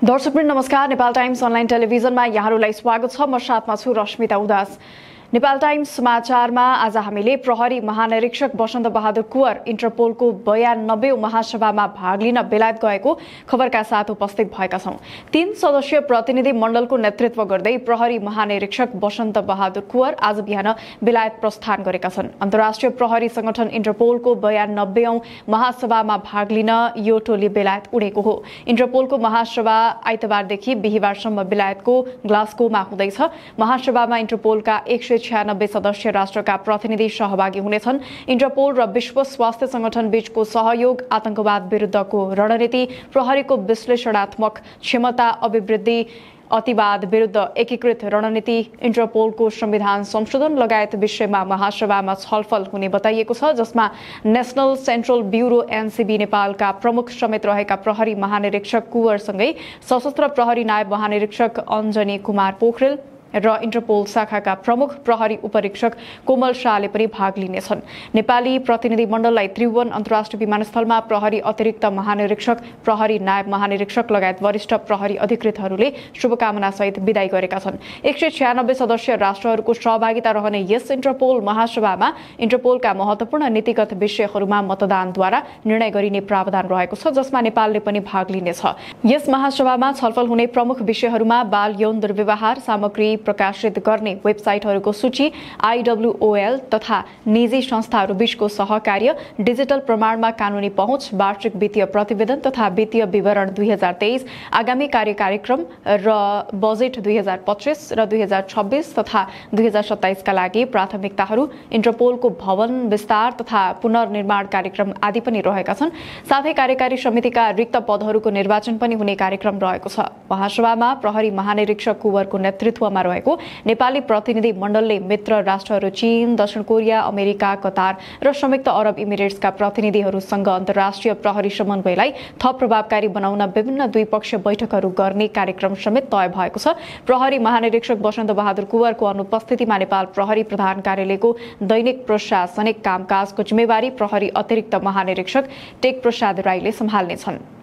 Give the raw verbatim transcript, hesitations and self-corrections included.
दर्शकवृन्द नमस्कार। Nepal times online टेलिभिजनमा यहाँहरूलाई स्वागत छ। म साथमा छु रश्मिता उदास। नेपाल टाइम्स समाचारमा आज हामीले प्रहरी महानिरीक्षक वसन्त बहादुर कुँवर इन्टरपोलको बयानब्बेऔं महासभामा भाग लिन बेलायत गएको खबरका साथ उपस्थित भएका छौं। तीन सदस्यीय प्रतिनिधि मण्डलको नेतृत्व गर्दै प्रहरी महानिरीक्षक वसन्त बहादुर कुँवर आज बिहान बेलायत प्रस्थान गरेका छन्। अन्तर्राष्ट्रिय प्रहरी संगठन इन्टरपोलको बयानब्बेऔं महासभामा भाग लिन यो टोली बेलायत उडेको हो। इन्टरपोलको महासभा आइतबारदेखि बिहिबारसम्म बेलायतको ग्लास्गोमा हुँदैछ। महासभामा इन्टरपोलका एक सय छ्यानब्बे सदस्य राष्ट्रका प्रतिनिधि सहभागी हुनेछन्। इन्टरपोल र विश्व स्वास्थ्य संगठन बीचको सहयोग, आतंकवाद विरुद्धको रणनीति, प्रहरीको विश्लेषणात्मक क्षमता अभिवृद्धि, अतिवाद विरुद्ध एकीकृत रणनीति, इन्टरपोलको संविधान संशोधन लगायत विषयमा महासभामा छलफल हुने बताइएको छ, जसमा नेशनल सेन्ट्रल ब्युरो एनसीबी नेपालका प्रमुख समेत रहेका प्रहरी महानिरीक्षक कुँवरसँगै सशस्त्र प्रहरी नायब महानिरीक्षक अञ्जनी कुमार पोखरेल र इन्टरपोल शाखाका प्रमुख प्रहरी उपरीक्षक कोमल शाहले पनि भाग लिनेछन्। नेपाली प्रतिनिधि मण्डललाई त्रिभुवन अन्तर्राष्ट्रिय विमानस्थलमा प्रहरी अतिरिक्त महानिरीक्षक, प्रहरी नायब महानिरीक्षक लगायत वरिष्ठ प्रहरी अधिकृतहरूले शुभकामना सहित विदाई गरेका छन्। एक सय छ्यानब्बे सदस्य राष्ट्रहरूको सहभागिता रहने यस इन्टरपोल महासभामा इन्टरपोलका महत्वपूर्ण नीतिगत विषयहरूमा मतदानद्वारा निर्णय गरिने प्रावधान रहेको छ, जसमा नेपालले पनि भाग लिनेछ। यस महासभामा छलफल हुने प्रमुख विषयहरूमा बाल यौन दुर्व्यवहार सामग्री प्रकाशित गर्ने वेबसाइटहरूको सूची, आईडब्ल्यूओएल तथा निजी संस्थाहरू बीचको सहकार्य, डिजिटल प्रमाणमा कानूनी पहुँच, वार्षिक वित्तीय प्रतिवेदन तथा वित्तीय विवरण दुई हजार तेइस, आगामी कार्य कार्यक्रम र बजेट दुई हजार पच्चीस र दुई हजार छब्बीस तथा दुई हजार सत्ताइसका लागि प्राथमिकताहरू, इन्टरपोलको भवन विस्तार तथा पुनर्निर्माण कार्यक्रम आदि पनि रहेका छन्। साथै कार्यकारी समितिका रिक्त पदहरूको निर्वाचन पनि हुने कार्यक्रम रहेको छ। महासभामा प्रहरी महानिरीक्षक कुँवरको नेतृत्वमा रहेको नेपाली प्रतिनिधि मण्डलले मित्र राष्ट्रहरू चीन, दक्षिण कोरिया, अमेरिका, कतार र संयुक्त अरब इमिरेट्सका प्रतिनिधिहरूसँग अन्तर्राष्ट्रिय प्रहरी समन्वयलाई थप प्रभावकारी बनाउन विभिन्न द्विपक्षीय बैठकहरू गर्ने कार्यक्रम समेत तय भएको छ। प्रहरी महानिरीक्षक वसन्त बहादुर कुँवरको अनुपस्थितिमा नेपाल प्रहरी प्रधान कार्यालयको दैनिक प्रशासनिक कामकाजको जिम्मेवारी प्रहरी अतिरिक्त महानिरीक्षक टेक प्रसाद राईले सम्हाल्नेछन्।